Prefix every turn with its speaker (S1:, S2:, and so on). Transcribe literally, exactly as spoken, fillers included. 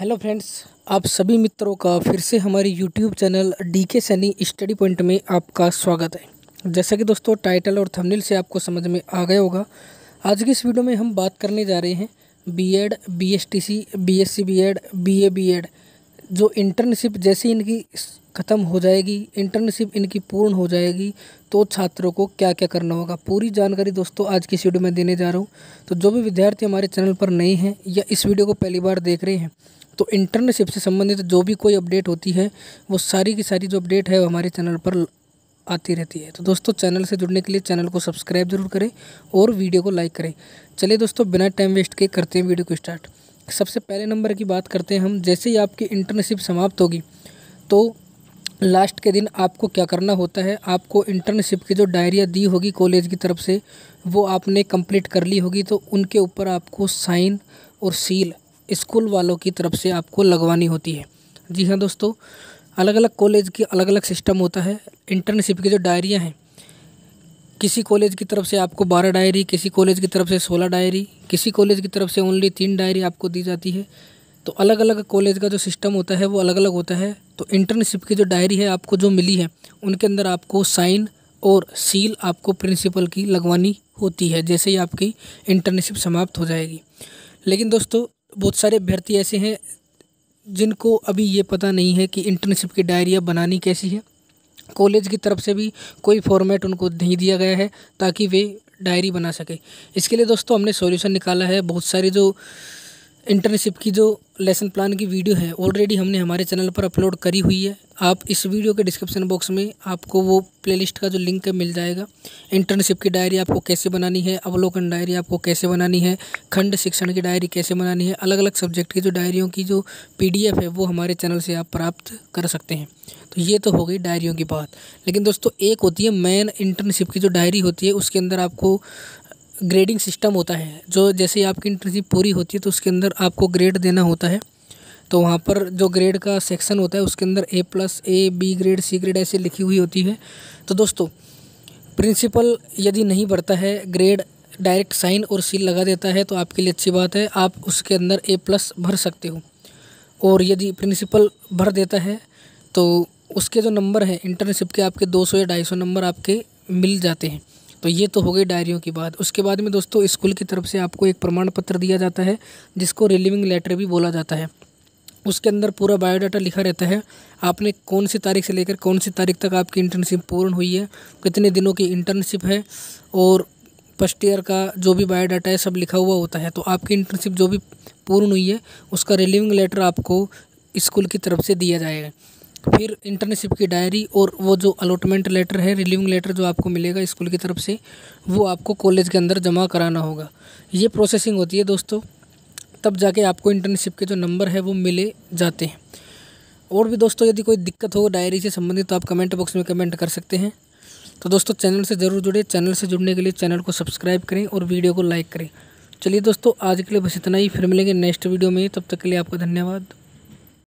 S1: Hello friends, आप सभी मित्रों का फिर से हमारे यूट्यूब चैनल डी के सैनी स्टडी पॉइंट में आपका स्वागत है। जैसा कि दोस्तों टाइटल और थंबनेल से आपको समझ में आ गया होगा, आज की इस वीडियो में हम बात करने जा रहे हैं BEd, BSTC, BSc BEd, BA BEd जो इंटर्नशिप जैसे इनकी ख़त्म हो जाएगी, इंटर्नशिप इनकी पूर्ण हो जाएगी तो छात्रों को क्या क्या करना होगा, पूरी जानकारी दोस्तों आज की इस वीडियो में देने जा रहा हूँ। तो जो भी विद्यार्थी हमारे चैनल पर नए हैं या इस वीडियो को पहली बार देख रहे हैं, तो इंटर्नशिप से संबंधित जो भी कोई अपडेट होती है वो सारी की सारी जो अपडेट है वो हमारे चैनल पर आती रहती है। तो दोस्तों चैनल से जुड़ने के लिए चैनल को सब्सक्राइब जरूर करें और वीडियो को लाइक करें। चलिए दोस्तों बिना टाइम वेस्ट के करते हैं वीडियो को स्टार्ट। सबसे पहले नंबर की बात करते हैं हम। जैसे ही आपकी इंटर्नशिप समाप्त होगी तो लास्ट के दिन आपको क्या करना होता है, आपको इंटर्नशिप की जो डायरिया दी होगी कॉलेज की तरफ से वो आपने कंप्लीट कर ली होगी, तो उनके ऊपर आपको साइन और सील स्कूल वालों की तरफ से आपको लगवानी होती है। जी हाँ दोस्तों, अलग अलग कॉलेज की अलग अलग सिस्टम होता है। इंटर्नशिप की जो डायरियाँ हैं, किसी कॉलेज की तरफ से आपको बारह डायरी, किसी कॉलेज की तरफ से सोलह डायरी, किसी कॉलेज की तरफ से ओनली तीन डायरी आपको दी जाती है। तो अलग अलग कॉलेज का जो सिस्टम होता है वो अलग अलग होता है। तो इंटर्नशिप की जो डायरी है आपको जो मिली है उनके अंदर आपको साइन और सील आपको प्रिंसिपल की लगवानी होती है जैसे ही आपकी इंटर्नशिप समाप्त हो जाएगी। लेकिन दोस्तों बहुत सारे अभ्यर्थी ऐसे हैं जिनको अभी ये पता नहीं है कि इंटर्नशिप की डायरियाँ बनानी कैसी है। कॉलेज की तरफ से भी कोई फॉर्मेट उनको नहीं दिया गया है ताकि वे डायरी बना सके। इसके लिए दोस्तों हमने सॉल्यूशन निकाला है। बहुत सारी जो इंटर्नशिप की जो लेसन प्लान की वीडियो है ऑलरेडी हमने हमारे चैनल पर अपलोड करी हुई है। आप इस वीडियो के डिस्क्रिप्शन बॉक्स में आपको वो प्लेलिस्ट का जो लिंक है मिल जाएगा। इंटर्नशिप की डायरी आपको कैसे बनानी है, अवलोकन डायरी आपको कैसे बनानी है, खंड शिक्षण की डायरी कैसे बनानी है, अलग अलग सब्जेक्ट की जो डायरियों की जो पीडीएफ है वो हमारे चैनल से आप प्राप्त कर सकते हैं। तो ये तो हो गई डायरियों की बात। लेकिन दोस्तों एक होती है मेन इंटर्नशिप की जो डायरी होती है, उसके अंदर आपको ग्रेडिंग सिस्टम होता है। जो जैसे ही आपकी इंटर्नशिप पूरी होती है तो उसके अंदर आपको ग्रेड देना होता है। तो वहाँ पर जो ग्रेड का सेक्शन होता है उसके अंदर A plus, A, B grade, C grade ऐसे लिखी हुई होती है। तो दोस्तों प्रिंसिपल यदि नहीं भरता है, ग्रेड डायरेक्ट साइन और सील लगा देता है तो आपके लिए अच्छी बात है, आप उसके अंदर ए प्लस भर सकते हो। और यदि प्रिंसिपल भर देता है तो उसके जो नंबर हैं इंटर्नशिप के आपके दो सौ या ढाई सौ नंबर आपके मिल जाते हैं। तो ये तो हो गई डायरियों की बात। उसके बाद में दोस्तों स्कूल की तरफ से आपको एक प्रमाण पत्र दिया जाता है जिसको रिलीविंग लेटर भी बोला जाता है। उसके अंदर पूरा बायोडाटा लिखा रहता है, आपने कौन सी तारीख से लेकर कौन सी तारीख तक आपकी इंटर्नशिप पूर्ण हुई है, कितने दिनों की इंटर्नशिप है और फर्स्ट ईयर का जो भी बायोडाटा है सब लिखा हुआ होता है। तो आपकी इंटर्नशिप जो भी पूर्ण हुई है उसका रिलीविंग लेटर आपको स्कूल की तरफ से दिया जाएगा। फिर इंटर्नशिप की डायरी और वो जो अलॉटमेंट लेटर है, रिलीविंग लेटर जो आपको मिलेगा स्कूल की तरफ से, वो आपको कॉलेज के अंदर जमा कराना होगा। ये प्रोसेसिंग होती है दोस्तों, तब जाके आपको इंटर्नशिप के जो नंबर है वो मिले जाते हैं। और भी दोस्तों यदि कोई दिक्कत हो डायरी से संबंधित तो आप कमेंट बॉक्स में कमेंट कर सकते हैं। तो दोस्तों चैनल से ज़रूर जुड़े, चैनल से जुड़ने के लिए चैनल को सब्सक्राइब करें और वीडियो को लाइक करें। चलिए दोस्तों आज के लिए बस इतना ही, फिर मिलेंगे नेक्स्ट वीडियो में, तब तक के लिए आपका धन्यवाद।